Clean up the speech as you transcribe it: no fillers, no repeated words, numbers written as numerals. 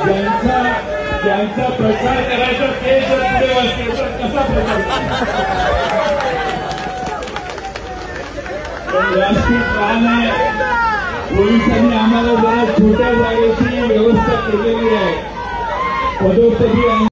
ज्यांचा प्रचार करायचा ते जर पुढे वाचले तर कसा प्रचार पण व्यासपीठ लहान आहे. पोलिसांनी आम्हाला जरा छोट्या जागेची व्यवस्था केलेली आहे. पदोपदी